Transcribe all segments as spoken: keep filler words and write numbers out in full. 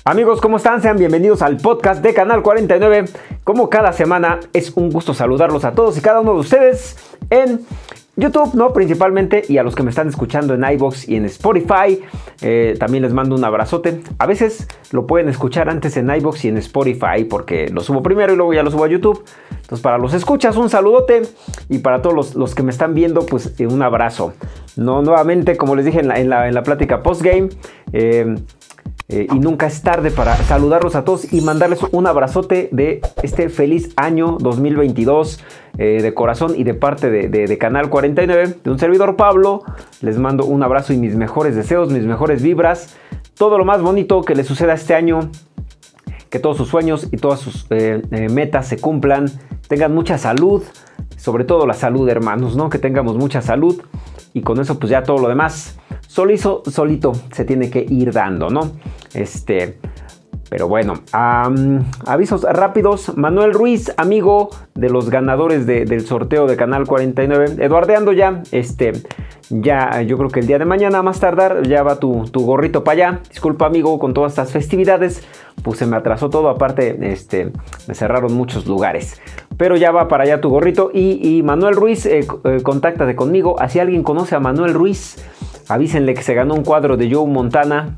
Amigos, ¿cómo están? Sean bienvenidos al podcast de Canal cuarenta y nueve. Como cada semana, es un gusto saludarlos a todos y cada uno de ustedes en YouTube, ¿no? Principalmente, y a los que me están escuchando en iVoox y en Spotify, eh, también les mando un abrazote. A veces lo pueden escuchar antes en iVoox y en Spotify porque lo subo primero y luego ya lo subo a YouTube. Entonces, para los escuchas, un saludote, y para todos los, los que me están viendo, pues eh, un abrazo. No, nuevamente, como les dije en la, en la, en la plática postgame, eh, Eh, y nunca es tarde para saludarlos a todos y mandarles un abrazote de este feliz año dos mil veintidós, eh, de corazón y de parte de, de, de Canal cuarenta y nueve, de un servidor Pablo. Les mando un abrazo y mis mejores deseos, mis mejores vibras, todo lo más bonito que les suceda este año, que todos sus sueños y todas sus eh, eh, metas se cumplan, tengan mucha salud, sobre todo la salud, hermanos, ¿no? Que tengamos mucha salud, y con eso pues ya todo lo demás solito, solito se tiene que ir dando, ¿no? Este, pero bueno, um, avisos rápidos. Manuel Ruiz, amigo de los ganadores de, del sorteo de Canal cuarenta y nueve, eduardeando ya, este, ya yo creo que el día de mañana, más tardar, ya va tu, tu gorrito para allá. Disculpa, amigo, con todas estas festividades, pues se me atrasó todo, aparte, este, me cerraron muchos lugares. Pero ya va para allá tu gorrito. Y, y Manuel Ruiz, eh, eh, contáctate conmigo. Si alguien conoce a Manuel Ruiz, avísenle que se ganó un cuadro de Joe Montana.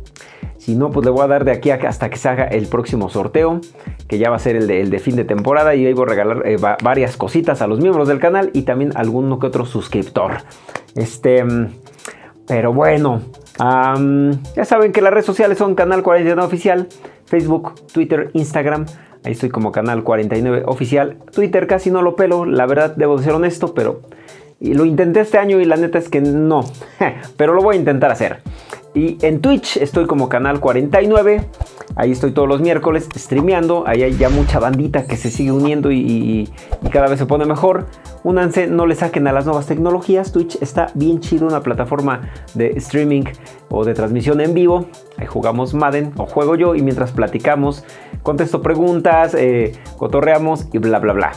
Si no, pues le voy a dar de aquí hasta que se haga el próximo sorteo, que ya va a ser el de, el de fin de temporada. Y ahí voy a regalar eh, va, varias cositas a los miembros del canal y también a alguno que otro suscriptor. Este, pero bueno, um, ya saben que las redes sociales son Canal cuarenta y nueve Oficial, Facebook, Twitter, Instagram. Ahí estoy como Canal cuarenta y nueve Oficial. Twitter casi no lo pelo, la verdad, debo de ser honesto, pero y lo intenté este año y la neta es que no. Pero lo voy a intentar hacer. Y en Twitch estoy como Canal cuarenta y nueve. Ahí estoy todos los miércoles streameando. Ahí hay ya mucha bandita que se sigue uniendo y, y, y cada vez se pone mejor. Únanse, no le saquen a las nuevas tecnologías. Twitch está bien chido, una plataforma de streaming o de transmisión en vivo. Ahí jugamos Madden o juego yo, y mientras platicamos, contesto preguntas, eh, cotorreamos y bla bla bla.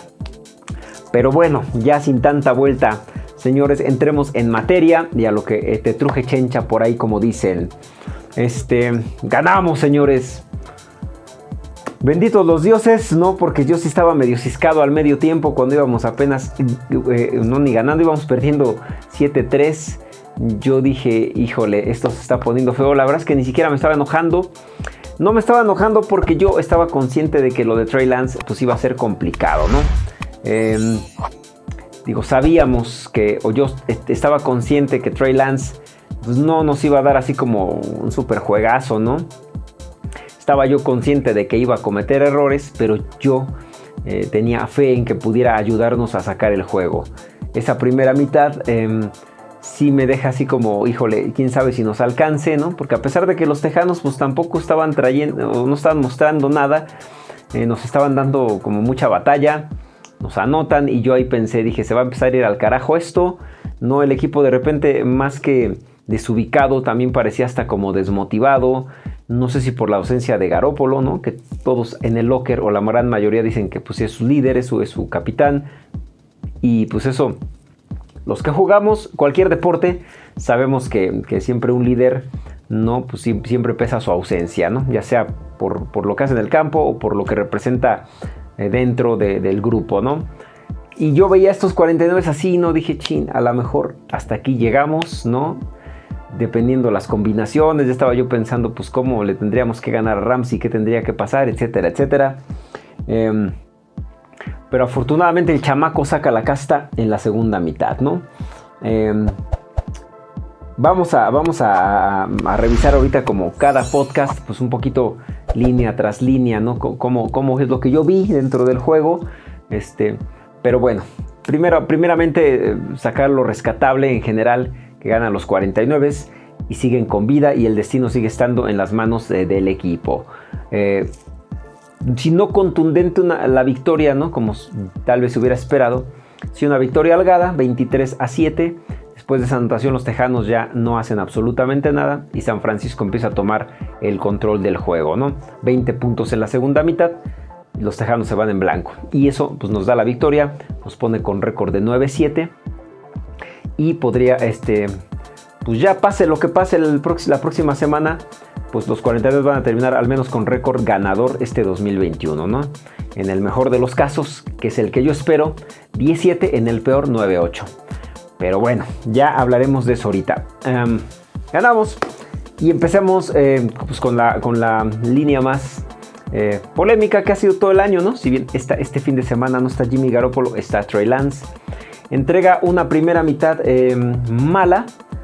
Pero bueno, ya sin tanta vuelta, señores, entremos en materia y a lo que eh, te truje chencha por ahí, como dicen. Este, ganamos, señores. Benditos los dioses, ¿no? Porque yo sí estaba medio ciscado al medio tiempo cuando íbamos apenas, eh, no ni ganando, íbamos perdiendo siete tres. Yo dije, híjole, esto se está poniendo feo. La verdad es que ni siquiera me estaba enojando. No me estaba enojando porque yo estaba consciente de que lo de Trey Lance pues iba a ser complicado, ¿no? Eh, digo, sabíamos que, o yo estaba consciente que Trey Lance pues no nos iba a dar así como un super juegazo, ¿no? Estaba yo consciente de que iba a cometer errores, pero yo eh, tenía fe en que pudiera ayudarnos a sacar el juego. Esa primera mitad eh, sí me deja así como, híjole, quién sabe si nos alcance, ¿no? Porque a pesar de que los tejanos pues tampoco estaban trayendo, o no estaban mostrando nada, eh, nos estaban dando como mucha batalla. Nos anotan y yo ahí pensé, dije, se va a empezar a ir al carajo esto. No, el equipo de repente, más que desubicado, también parecía hasta como desmotivado. No sé si por la ausencia de Garoppolo, ¿no? Que todos en el locker, o la gran mayoría, dicen que pues es su líder, es su, es su capitán. Y pues eso, los que jugamos cualquier deporte, sabemos que, que siempre un líder, ¿no? Pues siempre pesa su ausencia, ¿no? Ya sea por, por lo que hace en el campo o por lo que representa dentro de, del grupo, ¿no? Y yo veía estos cuarenta y nueve así, ¿no? Dije, chin, a lo mejor hasta aquí llegamos, ¿no? Dependiendo las combinaciones, ya estaba yo pensando, pues, cómo le tendríamos que ganar a Ramsey, qué tendría que pasar, etcétera, etcétera. Eh, pero afortunadamente el chamaco saca la casta en la segunda mitad, ¿no? Eh, Vamos, a, vamos a, a revisar ahorita, como cada podcast, pues un poquito línea tras línea, ¿no? Cómo, cómo es lo que yo vi dentro del juego. Este, pero bueno, primero, primeramente sacar lo rescatable en general, que ganan los cuarenta y nueve y siguen con vida, y el destino sigue estando en las manos de, del equipo. Eh, si no contundente una, la victoria, ¿no? Como tal vez se hubiera esperado, si una victoria holgada, veintitrés a siete. Después de esa anotación, los tejanos ya no hacen absolutamente nada y San Francisco empieza a tomar el control del juego, ¿no? veinte puntos en la segunda mitad, los tejanos se van en blanco y eso pues nos da la victoria, nos pone con récord de nueve siete y podría, este, pues ya pase lo que pase el, la próxima semana, pues los cuarenta y nueve van a terminar al menos con récord ganador este dos mil veintiuno, ¿no? En el mejor de los casos, que es el que yo espero, diez siete, en el peor, nueve ocho. Pero bueno, ya hablaremos de eso ahorita. Um, ganamos y empecemos eh, pues con, la, con la línea más eh, polémica que ha sido todo el año, ¿no? Si bien esta, este fin de semana no está Jimmy Garoppolo, está Trey Lance. Entrega una primera mitad eh, mala,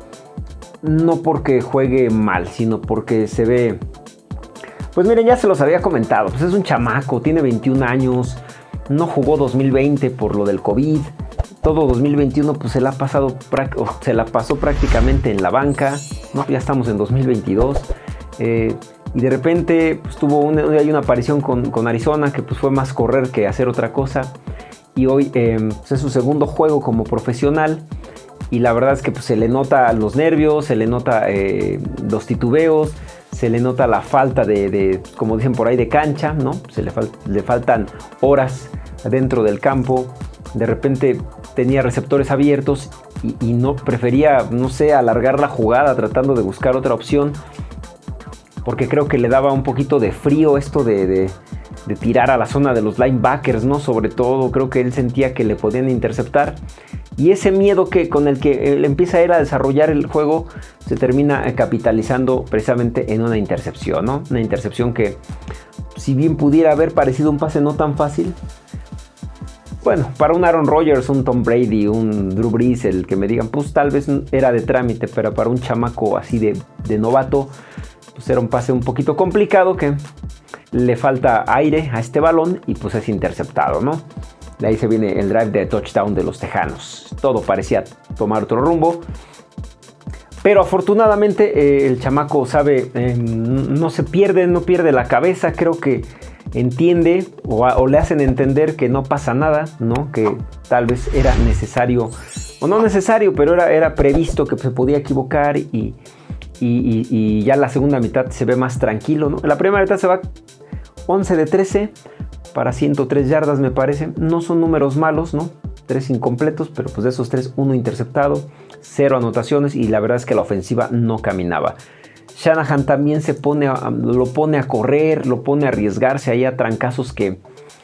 no porque juegue mal, sino porque se ve... Pues miren, ya se los había comentado, pues es un chamaco, tiene veintiún años, no jugó dos mil veinte por lo del COVID, todo dos mil veintiuno pues se la, ha pasado, se la pasó prácticamente en la banca, ¿no? Ya estamos en dos mil veintidós, eh, y de repente pues, tuvo una, hay una aparición con, con Arizona que pues fue más correr que hacer otra cosa, y hoy eh, pues es su segundo juego como profesional, y la verdad es que pues, se le nota los nervios, se le nota eh, los titubeos, se le nota la falta de, de, como dicen por ahí, de cancha, ¿no? Se le, fal le faltan horas dentro del campo. De repente tenía receptores abiertos y, y no prefería, no sé, alargar la jugada tratando de buscar otra opción. Porque creo que le daba un poquito de frío esto de, de, de tirar a la zona de los linebackers, ¿no? Sobre todo creo que él sentía que le podían interceptar. Y ese miedo que, con el que él empieza a, ir a desarrollar el juego se termina capitalizando precisamente en una intercepción, ¿no? Una intercepción que, si bien pudiera haber parecido un pase no tan fácil, bueno, para un Aaron Rodgers, un Tom Brady, un Drew Brees, el que me digan, pues tal vez era de trámite, pero para un chamaco así de, de novato, pues era un pase un poquito complicado que le falta aire a este balón y pues es interceptado, ¿no? De ahí se viene el drive de touchdown de los Tejanos. Todo parecía tomar otro rumbo. Pero afortunadamente eh, el chamaco sabe, eh, no se pierde, no pierde la cabeza. Creo que entiende o, o le hacen entender que no pasa nada, ¿no? Que tal vez era necesario, o no necesario, pero era, era previsto que se podía equivocar y, y, y, y ya la segunda mitad se ve más tranquilo, ¿no? En la primera mitad se va once de trece. Para ciento tres yardas me parece, no son números malos, ¿no? Tres incompletos, pero pues de esos tres, uno interceptado, cero anotaciones y la verdad es que la ofensiva no caminaba. Shanahan también se pone a, lo pone a correr, lo pone a arriesgarse ahí a trancazos que,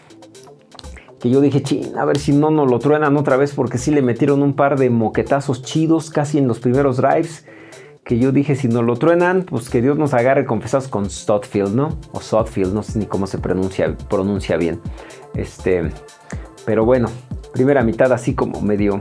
que yo dije, chin, a ver si no nos lo truenan otra vez porque sí le metieron un par de moquetazos chidos casi en los primeros drives. Que yo dije, si nos lo truenan, pues que Dios nos agarre confesados con Stotfield, ¿no? O Sotfield, no sé ni cómo se pronuncia, pronuncia bien. Este, pero bueno, primera mitad así como medio,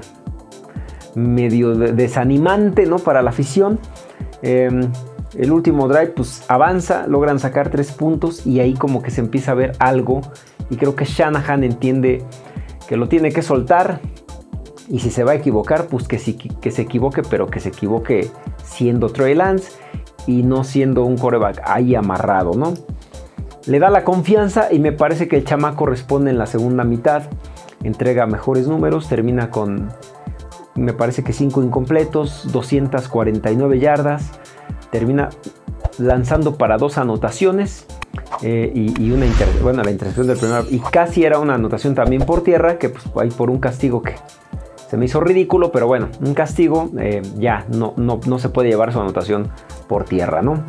medio desanimante, ¿no? Para la afición. Eh, el último drive, pues avanza, logran sacar tres puntos y ahí como que se empieza a ver algo. Y creo que Shanahan entiende que lo tiene que soltar. Y si se va a equivocar, pues que, sí, que se equivoque, pero que se equivoque siendo Trey Lance y no siendo un quarterback ahí amarrado, ¿no? Le da la confianza y me parece que el chamaco responde en la segunda mitad, entrega mejores números, termina con, me parece que cinco incompletos, doscientas cuarenta y nueve yardas, termina lanzando para dos anotaciones eh, y, y una inter, bueno, la intercepción del primer, y casi era una anotación también por tierra, que pues ahí por un castigo que se me hizo ridículo, pero bueno, un castigo, eh, ya, no, no, no se puede llevar su anotación por tierra, ¿no?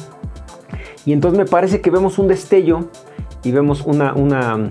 Y entonces me parece que vemos un destello y vemos una, una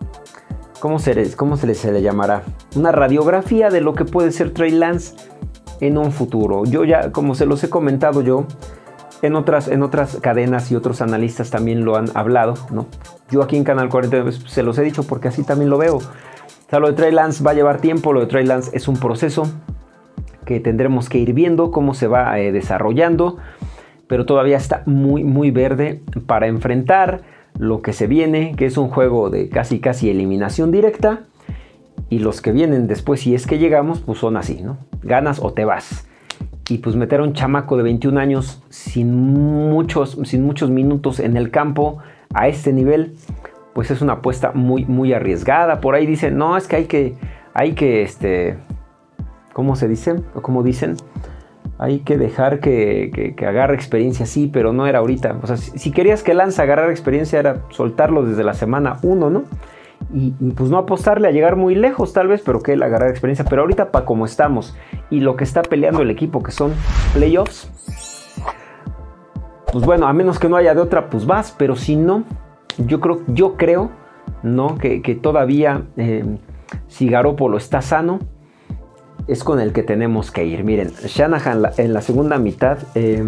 ¿cómo se le, cómo se le, se le llamará? Una radiografía de lo que puede ser Trey Lance en un futuro. Yo ya, como se los he comentado yo, en otras, en otras cadenas y otros analistas también lo han hablado, ¿no? Yo aquí en Canal cuarenta y nueve se los he dicho porque así también lo veo. O sea, lo de Trey Lance va a llevar tiempo, lo de Trey Lance es un proceso que tendremos que ir viendo cómo se va eh, desarrollando, pero todavía está muy muy verde para enfrentar lo que se viene, que es un juego de casi casi eliminación directa, y los que vienen después, si es que llegamos, pues son así, ¿no? Ganas o te vas. Y pues meter a un chamaco de veintiún años sin muchos, sin muchos minutos en el campo a este nivel, pues es una apuesta muy, muy arriesgada. Por ahí dicen, no, es que hay que, hay que, este, ¿cómo se dice? O como dicen, hay que dejar que, que, que agarre experiencia, sí, pero no era ahorita. O sea, si, si querías que Lance agarrara experiencia era soltarlo desde la semana uno, ¿no? Y, y pues no apostarle a llegar muy lejos tal vez, pero que él agarrara experiencia. Pero ahorita para como estamos y lo que está peleando el equipo, que son playoffs, pues bueno, a menos que no haya de otra, pues vas, pero si no, yo creo, yo creo, ¿no? Que, que todavía, eh, si Garoppolo está sano, es con el que tenemos que ir. Miren, Shanahan la, en la segunda mitad eh,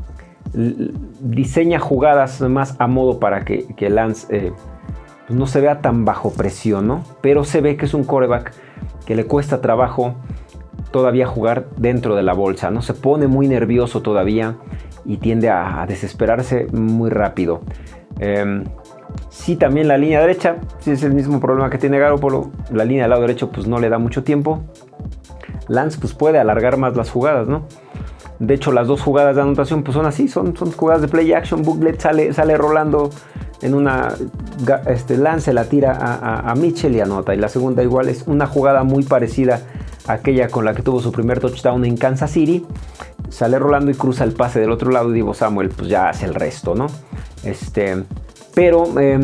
diseña jugadas más a modo para que, que Lance eh, pues no se vea tan bajo presión, ¿no? Pero se ve que es un quarterback que le cuesta trabajo todavía jugar dentro de la bolsa, ¿no? Se pone muy nervioso todavía y tiende a, a desesperarse muy rápido. Eh, sí, también la línea derecha, sí es el mismo problema que tiene Garoppolo. La línea del lado derecho pues no le da mucho tiempo. Lance pues puede alargar más las jugadas, ¿no? De hecho, las dos jugadas de anotación pues son así, son, son jugadas de play action. Booklet sale, sale rolando en una, este, Lance la tira a, a, a Mitchell y anota. Y la segunda igual es una jugada muy parecida a aquella con la que tuvo su primer touchdown en Kansas City. Sale rolando y cruza el pase del otro lado y Deebo Samuel pues ya hace el resto, ¿no? Este, pero eh,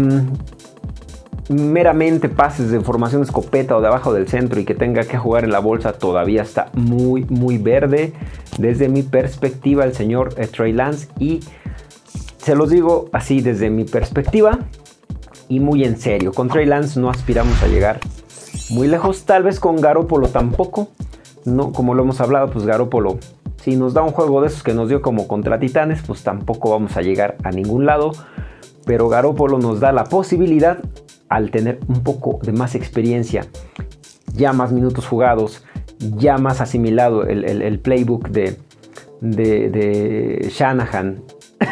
meramente pases de formación escopeta o de abajo del centro y que tenga que jugar en la bolsa todavía está muy muy verde desde mi perspectiva el señor eh, Trey Lance, y se los digo así desde mi perspectiva y muy en serio, con Trey Lance no aspiramos a llegar muy lejos, tal vez con Garoppolo tampoco, no, como lo hemos hablado, pues Garoppolo si nos da un juego de esos que nos dio como contra Titanes, pues tampoco vamos a llegar a ningún lado, pero Garoppolo nos da la posibilidad al tener un poco de más experiencia, ya más minutos jugados, ya más asimilado el, el, el playbook de, de, de Shanahan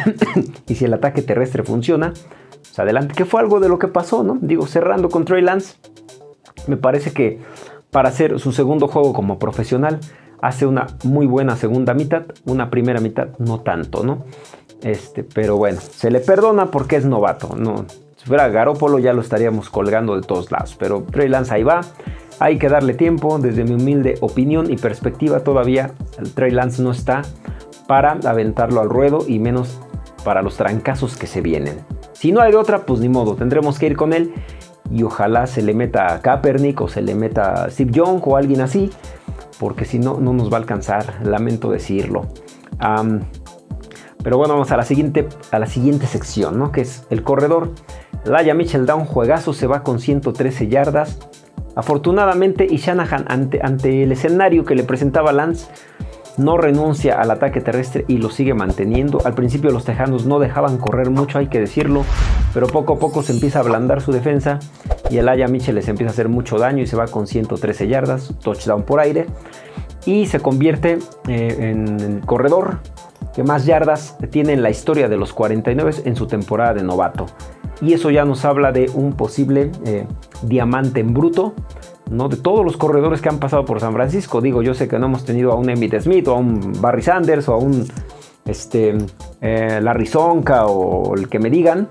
y si el ataque terrestre funciona, pues adelante, que fue algo de lo que pasó, ¿no? Digo, cerrando con Trey Lance, me parece que para hacer su segundo juego como profesional hace una muy buena segunda mitad, una primera mitad no tanto, ¿no? Este, pero bueno, se le perdona porque es novato, ¿no? Si fuera Garoppolo ya lo estaríamos colgando de todos lados, pero Trey Lance ahí va, hay que darle tiempo. Desde mi humilde opinión y perspectiva todavía el Trey Lance no está para aventarlo al ruedo y menos para los trancazos que se vienen. Si no hay de otra, pues ni modo, tendremos que ir con él y ojalá se le meta a Kaepernick o se le meta a Steve Young o alguien así, porque si no, no nos va a alcanzar, lamento decirlo. Um, pero bueno, vamos a la siguiente, a la siguiente sección, ¿no? Que es el corredor. Elijah Mitchell da un juegazo, se va con ciento trece yardas. Afortunadamente, y Shanahan ante, ante el escenario que le presentaba Lance, no renuncia al ataque terrestre y lo sigue manteniendo. Al principio los tejanos no dejaban correr mucho, hay que decirlo, pero poco a poco se empieza a ablandar su defensa y Elijah Mitchell les empieza a hacer mucho daño y se va con ciento trece yardas, touchdown por aire, y se convierte eh, en el corredor que más yardas tiene en la historia de los cuarenta y nueve en su temporada de novato. Y eso ya nos habla de un posible eh, diamante en bruto, ¿no? De todos los corredores que han pasado por San Francisco. Digo, yo sé que no hemos tenido a un Emmitt Smith o a un Barry Sanders o a un este, eh, Larry Zonka o el que me digan.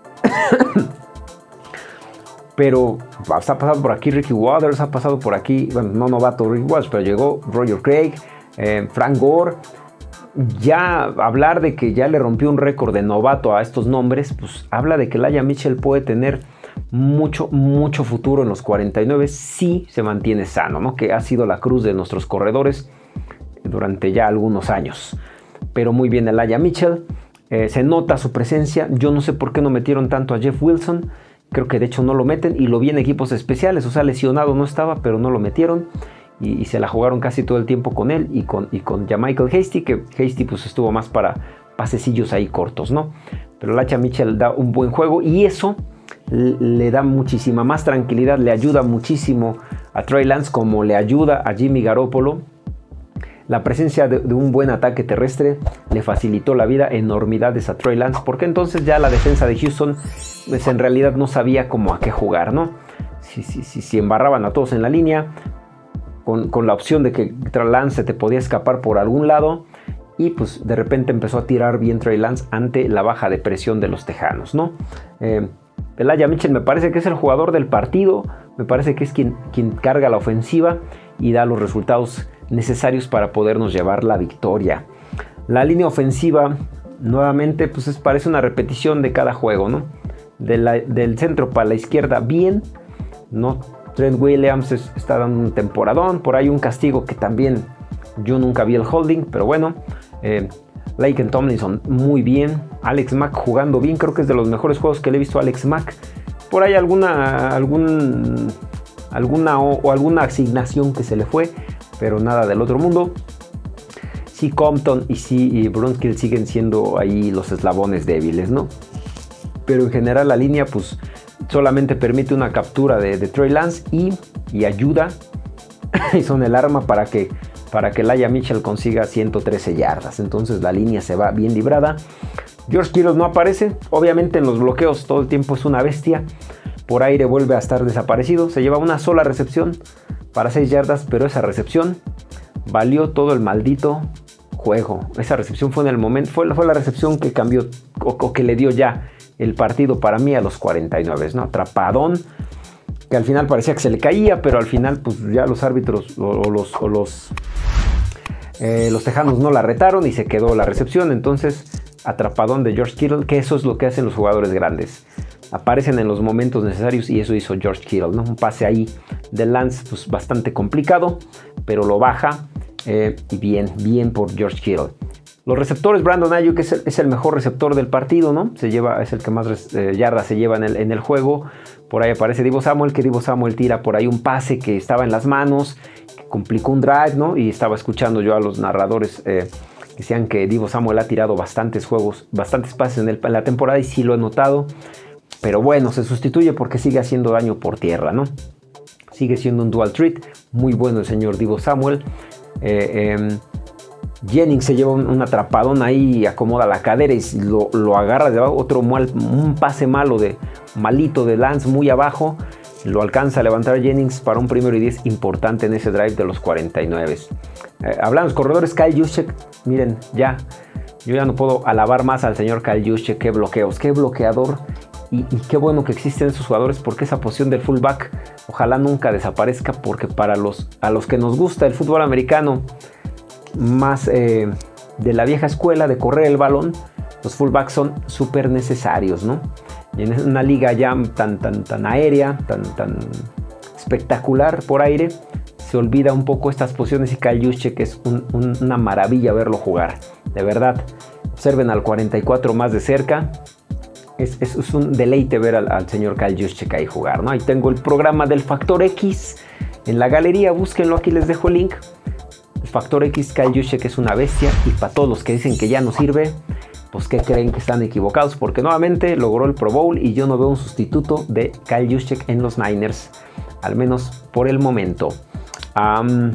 Pero ha pasado por aquí Ricky Waters, ha pasado por aquí, bueno, no novato Ricky Waters, pero llegó Roger Craig, eh, Frank Gore. Ya hablar de que ya le rompió un récord de novato a estos nombres, pues habla de que Elijah Mitchell puede tener mucho, mucho futuro en los cuarenta y nueve si se mantiene sano, ¿no? Que ha sido la cruz de nuestros corredores durante ya algunos años. Pero muy bien Elijah Mitchell, eh, se nota su presencia. Yo no sé por qué no metieron tanto a Jeff Wilson, creo que de hecho no lo meten y lo vi en equipos especiales, o sea, lesionado no estaba, pero no lo metieron. Y, y se la jugaron casi todo el tiempo con él y con, y con Jamichael Hasty, que Hasty pues estuvo más para pasecillos ahí cortos, ¿no? Pero Elijah Mitchell da un buen juego y eso le da muchísima más tranquilidad, le ayuda muchísimo a Trey Lance como le ayuda a Jimmy Garoppolo. La presencia de, de un buen ataque terrestre le facilitó la vida enormidades a Trey Lance, porque entonces ya la defensa de Houston pues en realidad no sabía cómo a qué jugar, ¿no? Si, si, si, si embarraban a todos en la línea, Con, con la opción de que Trey Lance te podía escapar por algún lado y pues de repente empezó a tirar bien Trey Lance ante la baja de presión de los tejanos, ¿no? Eh, Elijah Mitchell me parece que es el jugador del partido, me parece que es quien, quien carga la ofensiva y da los resultados necesarios para podernos llevar la victoria. La línea ofensiva nuevamente pues es, parece una repetición de cada juego, ¿no? De la, del centro para la izquierda bien, ¿no? Trent Williams está dando un temporadón. Por ahí un castigo que también yo nunca vi el holding, pero bueno. Eh, Laken Tomlinson muy bien. Alex Mack jugando bien. Creo que es de los mejores juegos que le he visto a Alex Mack. Por ahí alguna, algún, alguna o, o alguna asignación que se le fue, pero nada del otro mundo. Sí, Compton y sí y Brunskill siguen siendo ahí los eslabones débiles, ¿no? Pero en general la línea pues solamente permite una captura de, de Trey Lance y, y ayuda y son el arma para que, para que Elijah Mitchell consiga ciento trece yardas. Entonces la línea se va bien librada. George Kittle no aparece, obviamente en los bloqueos todo el tiempo es una bestia. Por aire vuelve a estar desaparecido, se lleva una sola recepción para seis yardas, pero esa recepción valió todo el maldito juego. Esa recepción fue en el momento, fue, fue la recepción que cambió o, o que le dio ya el partido para mí a los cuarenta y nueve, ¿no? Atrapadón, que al final parecía que se le caía, pero al final pues ya los árbitros o, o los, o los, eh, los tejanos no la retaron y se quedó la recepción. Entonces atrapadón de George Kittle, que eso es lo que hacen los jugadores grandes. Aparecen en los momentos necesarios y eso hizo George Kittle, ¿no? Un pase ahí de Lance pues bastante complicado, pero lo baja eh, y bien, bien por George Kittle. Los receptores, Brandon Ayuk es el, es el mejor receptor del partido, ¿no? Se lleva, es el que más eh, yardas se lleva en el, en el juego. Por ahí aparece Deebo Samuel, que Deebo Samuel tira por ahí un pase que estaba en las manos, que complicó un drive, ¿no? Y estaba escuchando yo a los narradores eh, que decían que Deebo Samuel ha tirado bastantes juegos, bastantes pases en, el, en la temporada y sí lo he notado. Pero bueno, se sustituye porque sigue haciendo daño por tierra, ¿no? Sigue siendo un dual threat. Muy bueno el señor Deebo Samuel. Eh, eh, Jennings se lleva un, un atrapadón ahí, acomoda la cadera y lo, lo agarra de abajo. Otro mal, un pase malo, de malito de Lance muy abajo. Lo alcanza a levantar Jennings para un primero y diez importante en ese drive de los cuarenta y nueve. Eh, hablando de los corredores, Kyle Juszczyk, miren, ya, yo ya no puedo alabar más al señor Kyle Juszczyk. Qué bloqueos, qué bloqueador. Y, y qué bueno que existen esos jugadores, porque esa posición del fullback ojalá nunca desaparezca, porque para los, a los que nos gusta el fútbol americano más eh, de la vieja escuela de correr el balón, los fullbacks son súper necesarios, ¿no? Y en una liga ya tan, tan, tan aérea, tan, tan espectacular por aire, se olvida un poco estas posiciones y Kyle Juszczyk es un, un, una maravilla verlo jugar, de verdad. Observen al cuarenta y cuatro más de cerca. Es, es, es un deleite ver al, al señor Kyle Juszczyk ahí jugar, ¿no? Ahí tengo el programa del Factor X en la galería, búsquenlo, aquí les dejo el link. El Factor X, Kyle Juszczyk es una bestia, y para todos los que dicen que ya no sirve, pues que creen que están equivocados, porque nuevamente logró el Pro Bowl y yo no veo un sustituto de Kyle Juszczyk en los Niners, al menos por el momento. Um,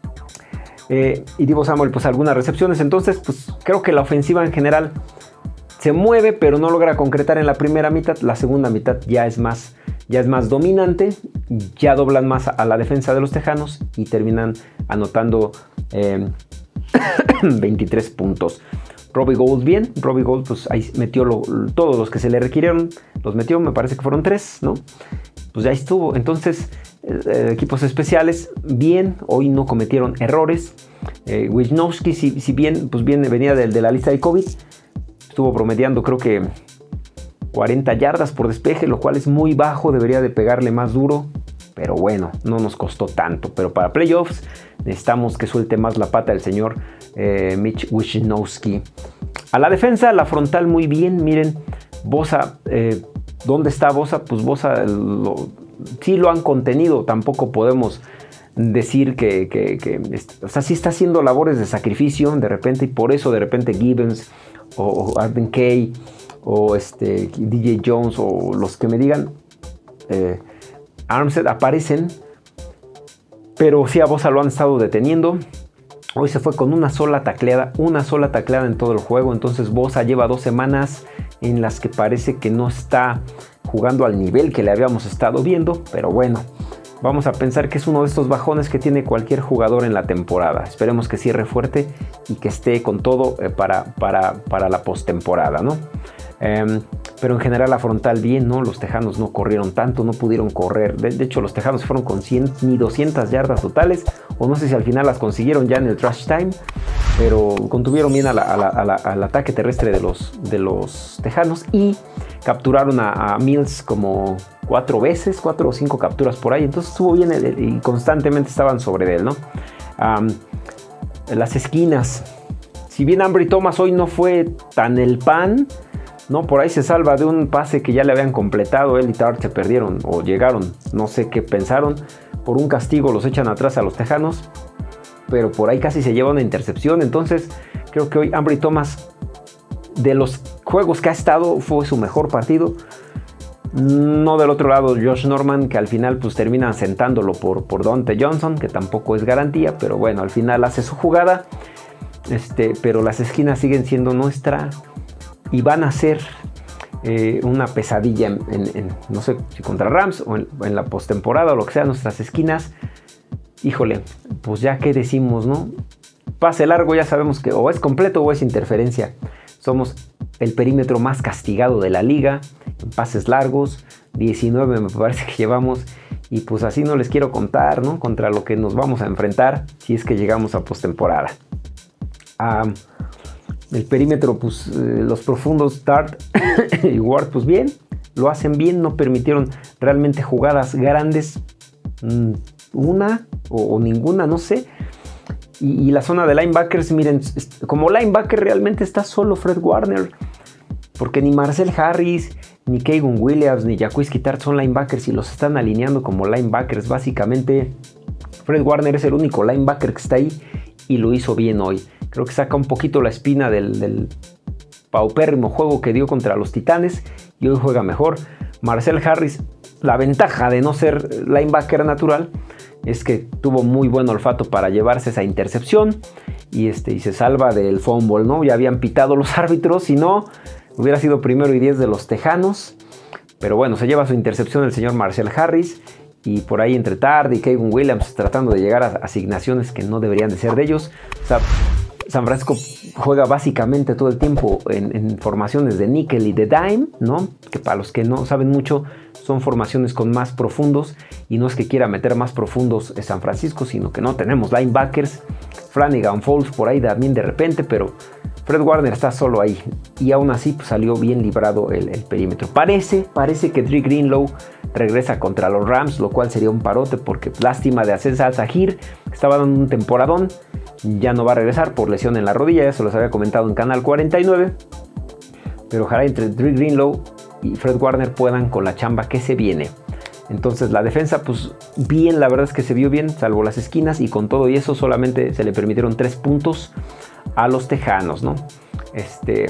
eh, y Deebo Samuel, pues algunas recepciones. Entonces, pues creo que la ofensiva en general se mueve, pero no logra concretar en la primera mitad. La segunda mitad ya es más, ya es más dominante, ya doblan más a, a la defensa de los Tejanos y terminan anotando eh, veintitrés puntos. Robbie Gould bien, Robbie Gould pues ahí metió lo, todos los que se le requirieron, los metió, me parece que fueron tres, ¿no? Pues ya estuvo. Entonces, eh, equipos especiales, bien, hoy no cometieron errores. Eh, Wisnowski, si, si bien pues bien venía de, de la lista de COVID, estuvo promediando creo que cuarenta yardas por despeje, lo cual es muy bajo, debería de pegarle más duro, pero bueno, no nos costó tanto. Pero para playoffs necesitamos que suelte más la pata el señor eh, Mitch Wisnowski. A la defensa, la frontal muy bien, miren, Bosa, eh, ¿dónde está Bosa? Pues Bosa lo, sí lo han contenido, tampoco podemos decir que, que, que, o sea, sí está haciendo labores de sacrificio de repente, y por eso de repente Gibbons o, o Arden Kay o este D J Jones o los que me digan eh, Armstead aparecen, pero sí a Bosa lo han estado deteniendo. Hoy se fue con una sola tacleada, una sola tacleada en todo el juego. Entonces Bosa lleva dos semanas en las que parece que no está jugando al nivel que le habíamos estado viendo, pero bueno, vamos a pensar que es uno de estos bajones que tiene cualquier jugador en la temporada. Esperemos que cierre fuerte y que esté con todo eh, para, para, para la postemporada, ¿no? Eh, pero en general la frontal bien, ¿no? Los Tejanos no corrieron tanto, no pudieron correr. De, de hecho, los Tejanos fueron con cien ni doscientas yardas totales, o no sé si al final las consiguieron ya en el trash time, pero contuvieron bien a la, a la, a la, al ataque terrestre de los, de los Tejanos y capturaron a, a Mills como cuatro veces, cuatro o cinco capturas por ahí. Entonces estuvo bien el, y constantemente estaban sobre él, ¿no? Um, las esquinas, si bien Ambry Thomas hoy no fue tan el pan, ¿no? Por ahí se salva de un pase que ya le habían completado. Él y Tart se perdieron o llegaron, no sé qué pensaron. Por un castigo los echan atrás a los Tejanos, pero por ahí casi se lleva una intercepción. Entonces creo que hoy Ambry Thomas, de los juegos que ha estado, fue su mejor partido. No del otro lado Josh Norman, que al final pues termina sentándolo por, por Dante Johnson, que tampoco es garantía, pero bueno, al final hace su jugada. Este, pero las esquinas siguen siendo nuestra y van a ser eh, una pesadilla en, en, en, no sé si contra Rams o en, en la postemporada o lo que sea. Nuestras esquinas, híjole, pues ya qué decimos, ¿no? Pase largo, ya sabemos que o es completo o es interferencia. Somos el perímetro más castigado de la liga en pases largos, diecinueve me parece que llevamos, y pues así no les quiero contar, ¿no? Contra lo que nos vamos a enfrentar si es que llegamos a postemporada. Um, el perímetro, pues eh, los profundos Tart y Ward, pues bien, lo hacen bien, no permitieron realmente jugadas grandes, mm, una o, o ninguna, no sé. Y, y la zona de linebackers, miren, como linebacker realmente está solo Fred Warner, porque ni Marcel Harris, ni Keion Williams, ni Jaquiski Tartt son linebackers y los están alineando como linebackers. Básicamente, Fred Warner es el único linebacker que está ahí y lo hizo bien hoy. Creo que saca un poquito la espina del, del paupérrimo juego que dio contra los Titanes y hoy juega mejor. Marcel Harris, la ventaja de no ser linebacker natural es que tuvo muy buen olfato para llevarse esa intercepción y, este, y se salva del fumble, ¿no? Ya habían pitado los árbitros, si no, hubiera sido primero y diez de los Tejanos. Pero bueno, se lleva su intercepción el señor Marcel Harris. Y por ahí entre Tart y Keion Williams tratando de llegar a asignaciones que no deberían de ser de ellos. O sea, San Francisco juega básicamente todo el tiempo en, en formaciones de níquel y de dime, ¿no? Que para los que no saben mucho, son formaciones con más profundos. Y no es que quiera meter más profundos en San Francisco, sino que no tenemos linebackers. Flanagan Falls por ahí también de repente, pero Fred Warner está solo ahí. Y aún así pues, salió bien librado el, el perímetro. Parece, parece que Dre Greenlow regresa contra los Rams, lo cual sería un parote porque lástima de Azeez Al-Shaair, estaba dando un temporadón, ya no va a regresar por lesión en la rodilla, eso los había comentado en Canal cuarenta y nueve, pero ojalá entre Dre Greenlow y Fred Warner puedan con la chamba que se viene. Entonces la defensa pues bien, la verdad es que se vio bien, salvo las esquinas, y con todo y eso solamente se le permitieron tres puntos a los Tejanos, ¿no? Este,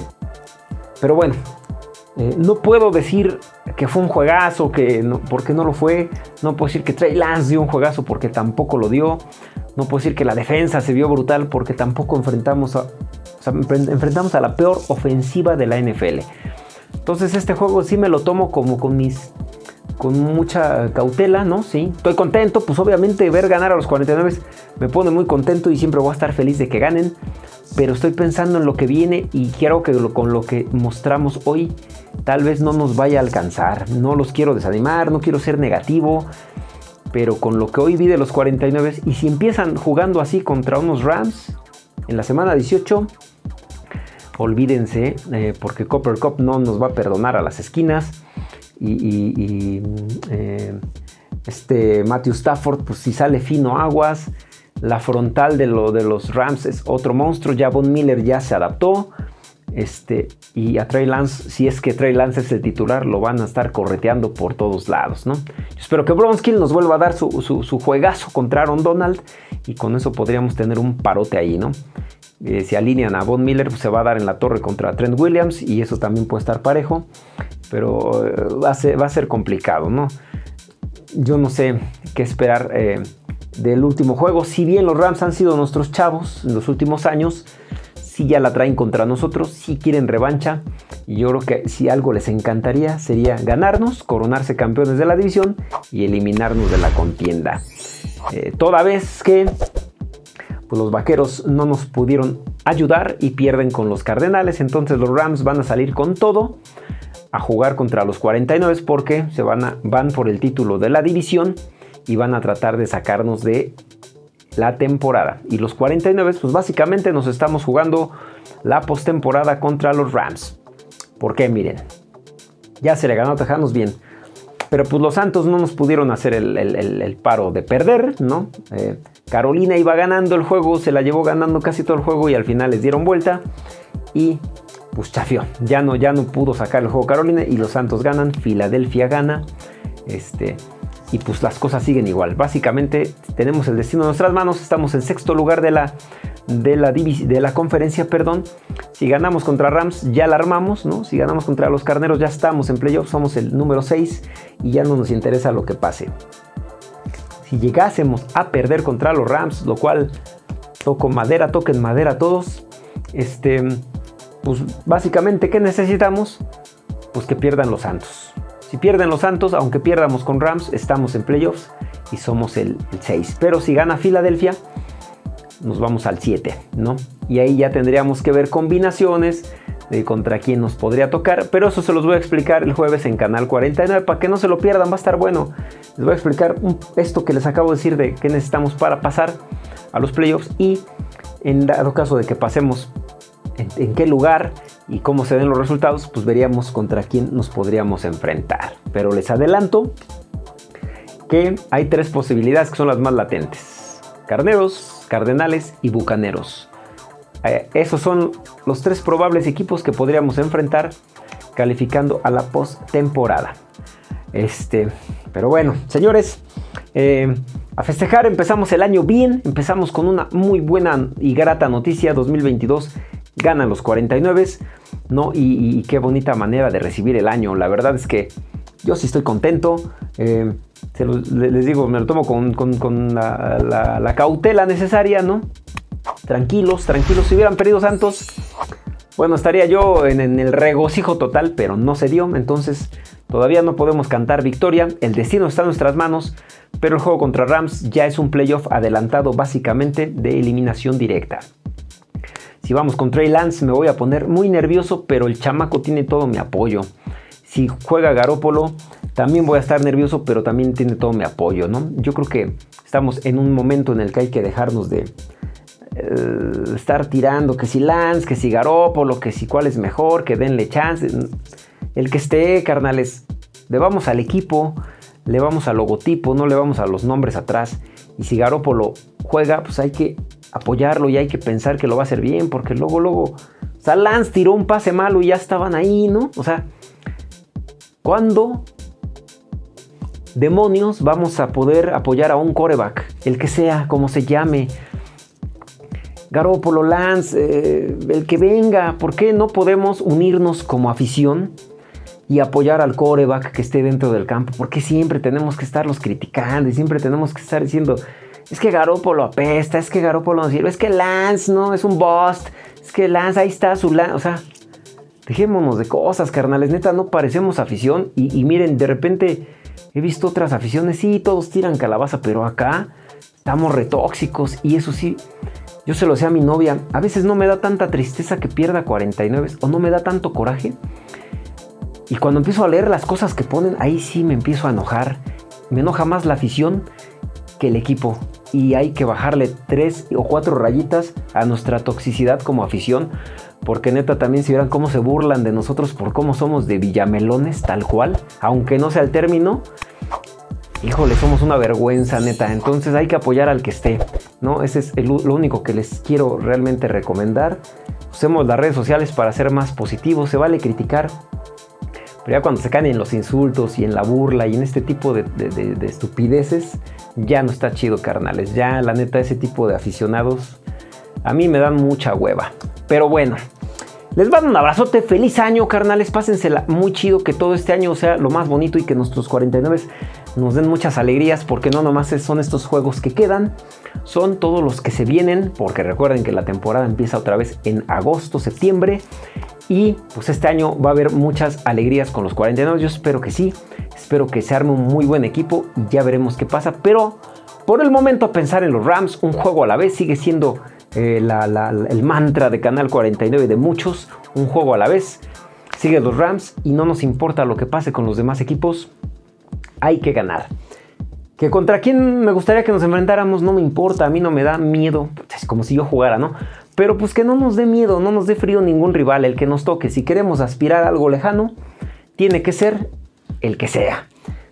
pero bueno, Eh, no puedo decir que fue un juegazo, que no, porque no lo fue. No puedo decir que Trey Lance dio un juegazo, porque tampoco lo dio. No puedo decir que la defensa se vio brutal, porque tampoco enfrentamos a, o sea, enfrentamos a la peor ofensiva de la N F L. Entonces este juego sí me lo tomo como con mis con mucha cautela, ¿no? Sí, estoy contento, pues obviamente ver ganar a los cuarenta y nueve me pone muy contento y siempre voy a estar feliz de que ganen, pero estoy pensando en lo que viene y quiero que lo, con lo que mostramos hoy tal vez no nos vaya a alcanzar. No los quiero desanimar, no quiero ser negativo, pero con lo que hoy vi de los cuarenta y nueve, y si empiezan jugando así contra unos Rams en la semana dieciocho, olvídense, eh, porque Cooper Kupp no nos va a perdonar a las esquinas. Y, y, y eh, este Matthew Stafford, pues si sale fino aguas. La frontal de, lo, de los Rams es otro monstruo. Ya Von Miller ya se adaptó. Este, y a Trey Lance, si es que Trey Lance es el titular, lo van a estar correteando por todos lados, ¿no? Yo espero que Bronskill nos vuelva a dar su, su, su juegazo contra Aaron Donald, y con eso podríamos tener un parote ahí, ¿no? Eh, si alinean a Von Miller, pues se va a dar en la torre contra Trent Williams, y eso también puede estar parejo, pero eh, va, a ser, va a ser complicado, ¿no? Yo no sé qué esperar eh, del último juego. Si bien los Rams han sido nuestros chavos en los últimos años, si ya la traen contra nosotros, si quieren revancha, y yo creo que si algo les encantaría sería ganarnos, coronarse campeones de la división y eliminarnos de la contienda. Eh, toda vez que pues, los Vaqueros no nos pudieron ayudar y pierden con los Cardenales, entonces los Rams van a salir con todo a jugar contra los cuarenta y nueve porque se van, a, van por el título de la división y van a tratar de sacarnos de la temporada. Y los cuarenta y nueve, pues básicamente nos estamos jugando la postemporada contra los Rams. ¿Por qué? Miren, ya se le ganó a Tejanos bien, Pero pues los Santos no nos pudieron hacer el, el, el, el paro de perder, ¿no? Eh, Carolina iba ganando el juego, se la llevó ganando casi todo el juego y al final les dieron vuelta y pues chafió. Ya no, ya no pudo sacar el juego Carolina y los Santos ganan, Filadelfia gana, este, y pues las cosas siguen igual. Básicamente tenemos el destino en nuestras manos, estamos en sexto lugar de la, de la, de la conferencia, perdón. Si ganamos contra Rams ya la armamos, ¿no? Si ganamos contra los Carneros ya estamos en playoffs, somos el número seis y ya no nos interesa lo que pase. Si llegásemos a perder contra los Rams, lo cual toco madera, toquen madera todos, este, pues básicamente ¿qué necesitamos? Pues que pierdan los Santos. Si pierden los Santos, aunque pierdamos con Rams, estamos en playoffs y somos el, el seis. Pero si gana Filadelfia, nos vamos al siete, ¿no? Y ahí ya tendríamos que ver combinaciones de contra quién nos podría tocar, pero eso se los voy a explicar el jueves en Canal cuarenta y nueve, para que no se lo pierdan, va a estar bueno. Les voy a explicar un, esto que les acabo de decir de qué necesitamos para pasar a los playoffs y en dado caso de que pasemos en, en qué lugar y cómo se den los resultados, pues veríamos contra quién nos podríamos enfrentar. Pero les adelanto que hay tres posibilidades que son las más latentes: Carneros, Cardenales y Bucaneros. Eh, esos son los tres probables equipos que podríamos enfrentar calificando a la postemporada. Este, pero bueno, señores, eh, a festejar. Empezamos el año bien, empezamos con una muy buena y grata noticia. dos mil veintidós ganan los cuarenta y nueve, ¿no? Y, y qué bonita manera de recibir el año. La verdad es que yo sí estoy contento. Eh, se lo, les digo, me lo tomo con, con, con la, la, la cautela necesaria, ¿no? Tranquilos, tranquilos. Si hubieran perdido Santos, bueno, estaría yo en, en el regocijo total, pero no se dio. Entonces todavía no podemos cantar victoria. El destino está en nuestras manos, pero el juego contra Rams ya es un playoff adelantado, básicamente de eliminación directa. Si vamos con Trey Lance me voy a poner muy nervioso, pero el chamaco tiene todo mi apoyo. Si juega Garoppolo también voy a estar nervioso, pero también tiene todo mi apoyo, ¿no? Yo creo que estamos en un momento en el que hay que dejarnos de eh, estar tirando que si Lance, que si Garoppolo, que si cuál es mejor, que denle chance. El que esté, carnales, le vamos al equipo, le vamos al logotipo, no le vamos a los nombres atrás. Y si Garoppolo juega, pues hay que apoyarlo y hay que pensar que lo va a hacer bien, porque luego, luego, o sea, Lance tiró un pase malo y ya estaban ahí, ¿no? O sea, ¿cuándo demonios vamos a poder apoyar a un quarterback? El que sea, como se llame. Garoppolo, Lance, eh, el que venga. ¿Por qué no podemos unirnos como afición y apoyar al quarterback que esté dentro del campo? ¿Por qué siempre tenemos que estarlos criticando y siempre tenemos que estar diciendo: es que Garoppolo apesta, es que Garoppolo no sirve, es que Lance no, es un bust, es que Lance, ahí está su Lance? O sea, dejémonos de cosas, carnales, neta, no parecemos afición. Y, y miren, de repente he visto otras aficiones, sí, todos tiran calabaza, pero acá estamos retóxicos. Y eso sí, yo se lo decía a mi novia, a veces no me da tanta tristeza que pierda cuarenta y nueve, o no me da tanto coraje. Y cuando empiezo a leer las cosas que ponen, ahí sí me empiezo a enojar. Me enoja más la afición que el equipo. Y hay que bajarle tres o cuatro rayitas a nuestra toxicidad como afición. Porque neta, también si vieran cómo se burlan de nosotros por cómo somos de villamelones, tal cual. Aunque no sea el término. Híjole, somos una vergüenza, neta. Entonces hay que apoyar al que esté, ¿no? Ese es el, lo único que les quiero realmente recomendar. Usemos las redes sociales para ser más positivos. Se vale criticar, pero ya cuando se caen en los insultos y en la burla y en este tipo de, de, de, de estupideces, ya no está chido, carnales. Ya, la neta, ese tipo de aficionados a mí me dan mucha hueva. Pero bueno, les mando un abrazote. Feliz año, carnales. Pásensela muy chido. Que todo este año sea lo más bonito y que nuestros cuarenta y nueve nos den muchas alegrías. Porque no nomás son estos juegos que quedan, son todos los que se vienen. Porque recuerden que la temporada empieza otra vez en agosto, septiembre. Y pues este año va a haber muchas alegrías con los cuarenta y nueve. Yo espero que sí. Espero que se arme un muy buen equipo y ya veremos qué pasa. Pero por el momento, a pensar en los Rams, un juego a la vez. Sigue siendo eh, la, la, el mantra de Canal cuarenta y nueve de muchos. Un juego a la vez. Sigue los Rams y no nos importa lo que pase con los demás equipos. Hay que ganar. Que contra quién me gustaría que nos enfrentáramos no me importa. A mí no me da miedo. Es como si yo jugara, ¿no? Pero pues que no nos dé miedo, no nos dé frío ningún rival, el que nos toque. Si queremos aspirar a algo lejano, tiene que ser el que sea.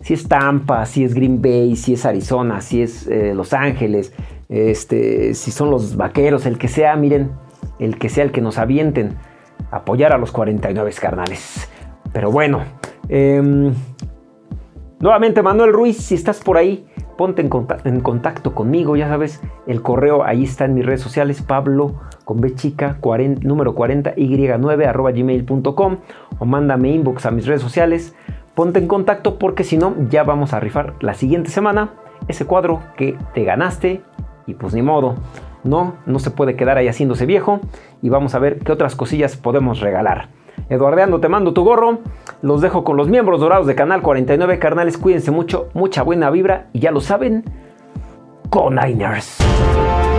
si es Tampa, si es Green Bay, si es Arizona, si es eh, Los Ángeles, este, si son los Vaqueros, el que sea, miren, el que sea el que nos avienten, apoyar a los cuarenta y nueve, carnales. Pero bueno, eh, nuevamente Manuel Ruiz, si estás por ahí, ponte en contacto, en contacto conmigo, ya sabes, el correo ahí está en mis redes sociales, Pablo con B chica, cuarenta, número cuarenta, y nueve, arroba gmail punto com, o mándame inbox a mis redes sociales, ponte en contacto porque si no, ya vamos a rifar la siguiente semana ese cuadro que te ganaste y pues ni modo, no, no se puede quedar ahí haciéndose viejo y vamos a ver qué otras cosillas podemos regalar. Eduardeando, te mando tu gorro, los dejo con los miembros dorados de Canal cuarenta y nueve, carnales, cuídense mucho, mucha buena vibra y ya lo saben, Go Niners.